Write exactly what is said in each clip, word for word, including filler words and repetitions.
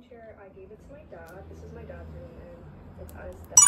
chair. I gave it to my dad. This is my dad's room, and it's at his desk.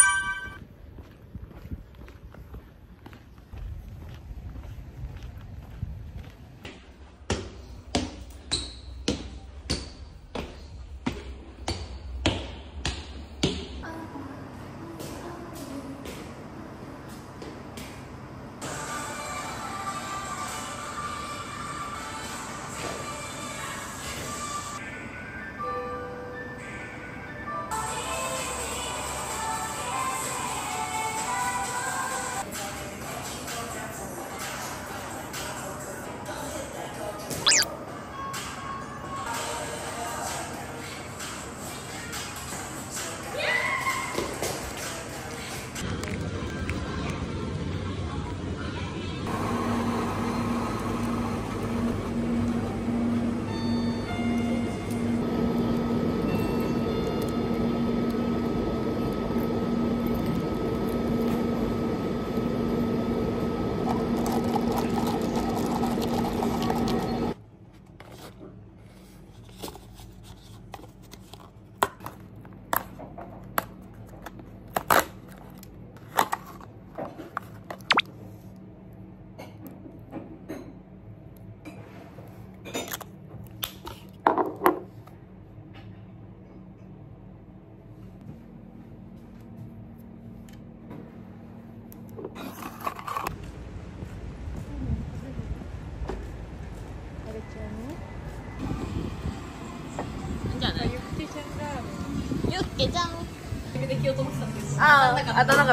ユッケじゃん。 決めてきようと思ってたんです。 ああ、当たらなかった。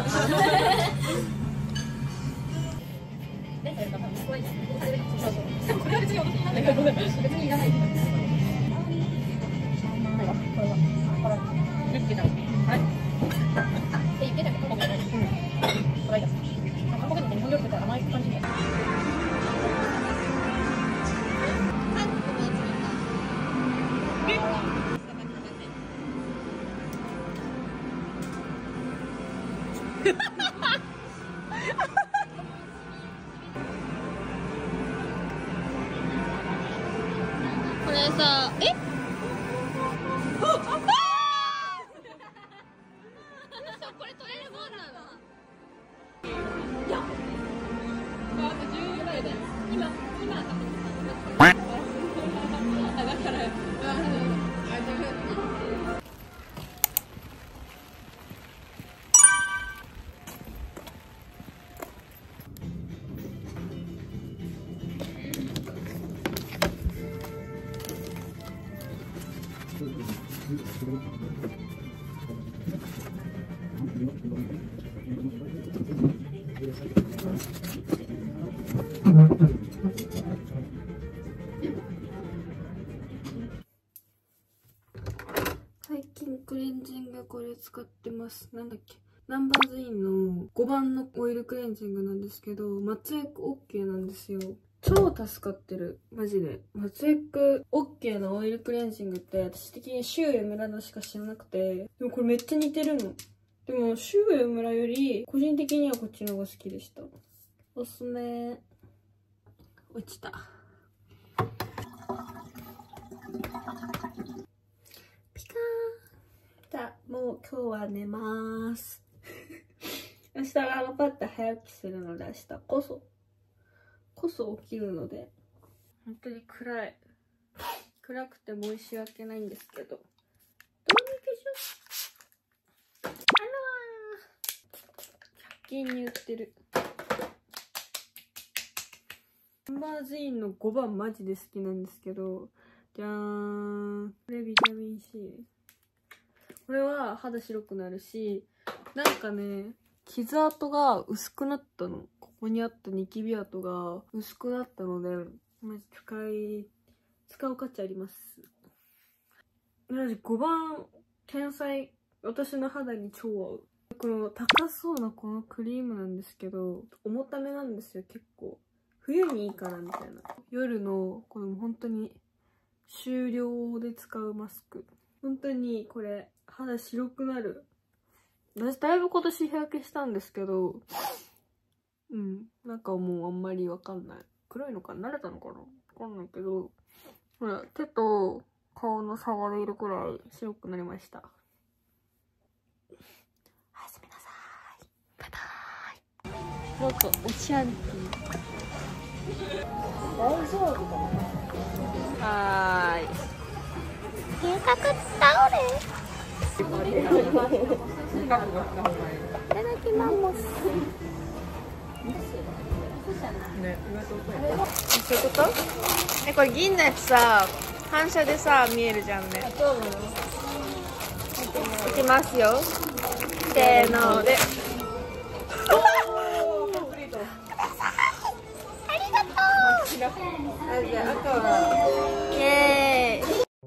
これは別に私になんだけど、別にいらない。これは、これは、これは、ユッケじゃん。はい。え、ユッケじゃん。韓国じゃない。うん。これが。韓国人って日本料理って甘い感じで。 これさ、え？これ取れるもんなの？いや。あとじゅうぐらいで。今今だから。最近クレンジングこれ使ってます。なんだっけ、ナンバーズインのごばんのオイルクレンジングなんですけど、松エク OK なんですよ。超助かってる。マジで。松エク OK のオイルクレンジングって私的にシュウエムラのしか知らなくて、でもこれめっちゃ似てるの。でもシュウエムラより個人的にはこっちの方が好きでした。おすすめ。落ちた。ピカーン。じゃあもう今日は寝まーす。明日頑張って早起きするので、明日こそこそ起きるので、本当に暗い。暗くて申し訳ないんですけど、どうにかしよう。あらー、ひゃく均に売ってるナンバーズインのごばんマジで好きなんですけど、じゃーん、これビタミン C。 これは肌白くなるし、なんかね、傷跡が薄くなったの。ここにあったニキビ跡が薄くなったので、マジ使い使う価値あります。マジごばん天才。私の肌に超合う。この高そうなこのクリームなんですけど、重ためなんですよ。結構冬にいいかなみたいな。夜のこの本当に終了で使うマスク、本当にこれ肌白くなる。私だいぶ今年日焼けしたんですけど、うん、なんかもうあんまりわかんない。黒いのかな、慣れたのかな、わかんないけど、ほら手と顔の差が出るくらい白くなりました。おやすみなさい。バイバーイ。なんかオシャンティー。大丈夫かな。はーい。計画倒れ。いただきます。ね、そういうこと？え、これ銀のやつさ、反射でさ見えるじゃんね。いきますよ。せーので。ありがとう。あ、じゃあ赤は。イエーイ。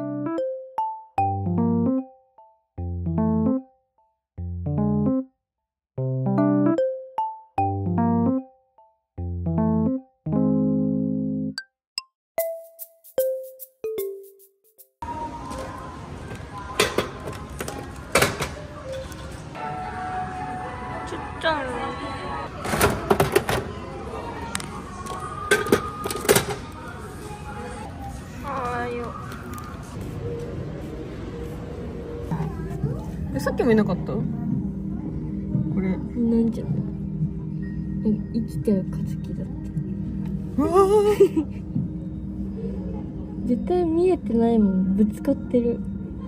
ちっちゃいの。あーよ。え、さっきもいなかった？これ。なんじゃない？生きてる化石だった。うわー絶対見えてないもん。ぶつかってる。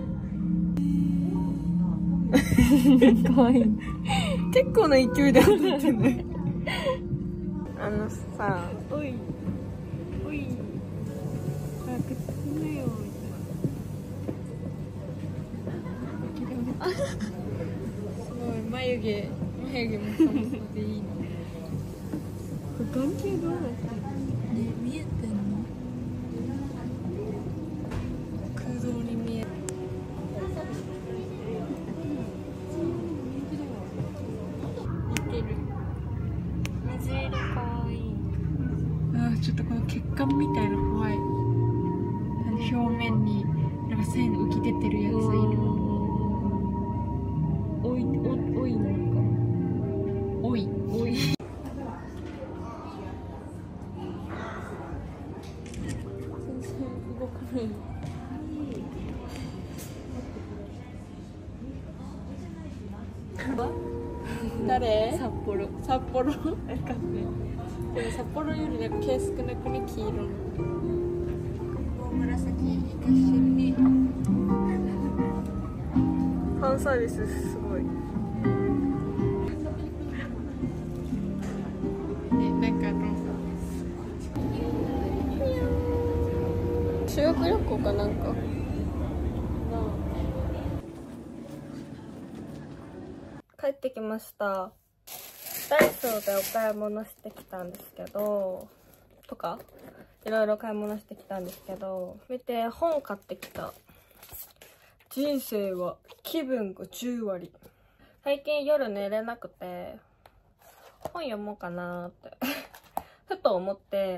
かわいい。結構な勢いで歩いてね。あのさ、おいおい早く進めよみたいな。すごい眉毛眉毛もそもそもでいいの。これ眼球どうなってるの？ね、見えてんの？空洞に見える。水色かわいい。あ、ちょっとこの血管みたいな怖い。あの表面になんか線浮き出てるやついる。おいおおいなんか。おいおい。全然動かない。誰？札幌。札幌。なんかね。でも札幌よりなんか毛少なくね、黄色の。紫一瞬に。ファンサービスすごい。ね、なんかあの。修学旅行かなんか。帰ってきました。ダイソーでお買い物してきたんですけど、とかいろいろ買い物してきたんですけど、見て、本買ってきた。人生は気分がじゅうわり。最近夜寝れなくて本読もうかなーってふと思って、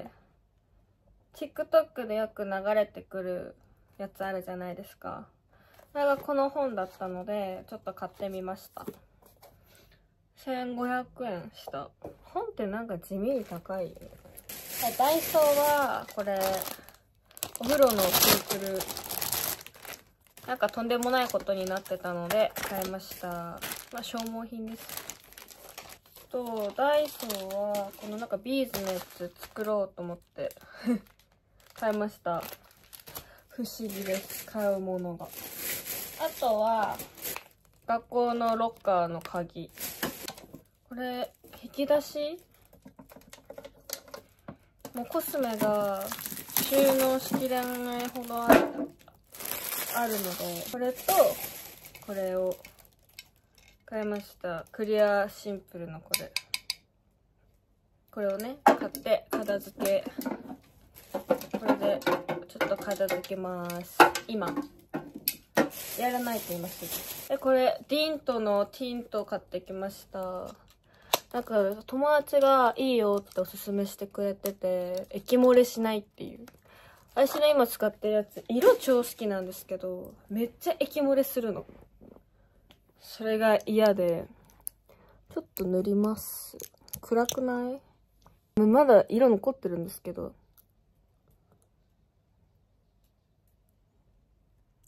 TikTok でよく流れてくるやつあるじゃないですか。それがこの本だったのでちょっと買ってみました。せんごひゃくえんした。本ってなんか地味に高いよね。ダイソーはこれお風呂のくるくる、なんかとんでもないことになってたので買いました。まあ消耗品です。とダイソーはこのなんかビーズのやつ作ろうと思って買いました。不思議です、買うものが。あとは学校のロッカーの鍵。これ引き出し、もうコスメが収納しきれないほどあるあるので、これとこれを買いました。クリアシンプルのこれこれをね買って片付け、これでちょっと片付けます。今やらないと今すぐ。でこれディントのティント買ってきました。なんか友達がいいよっておすすめしてくれてて、液漏れしないっていう。私の今使ってるやつ色超好きなんですけど、めっちゃ液漏れするの。それが嫌でちょっと塗ります。暗くない？まだ色残ってるんですけど、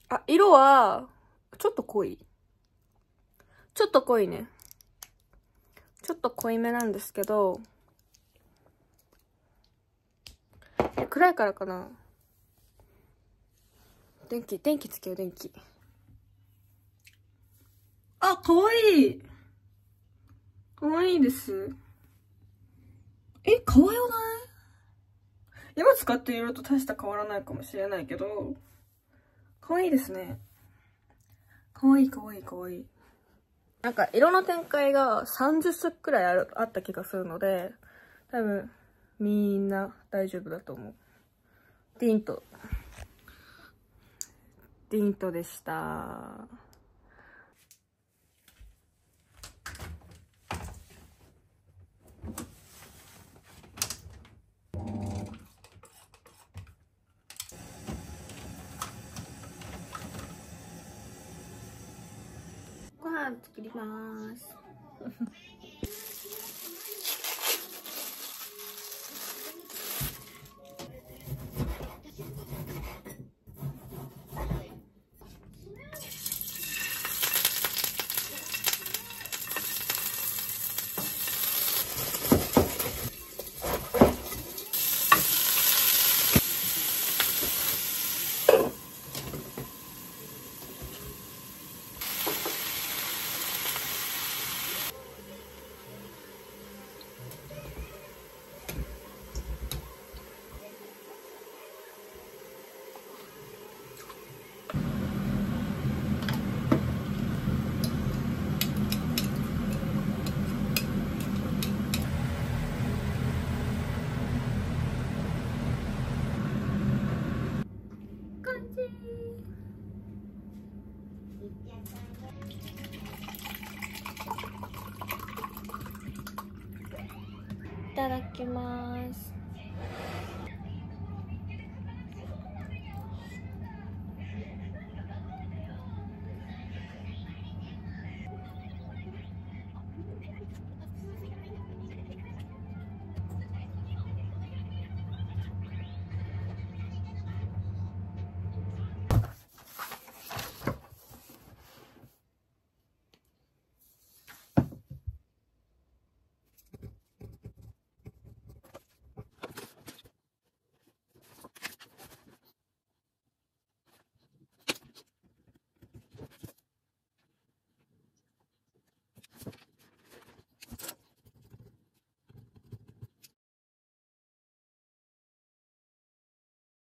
あ、色は、ちょっと濃い。ちょっと濃いね。ちょっと濃いめなんですけど、え、暗いからかな。電気、電気つけよう、電気。あ、かわいい。かわいいです。え、かわよない？今使っている色と大した変わらないかもしれないけど、かわいいですね。かわいいかわいいかわいい。なんか色の展開がさんじゅっさくくらいあるあった気がするので、多分みんな大丈夫だと思う。ディント。ディントでした。ご飯作ります。いただきます。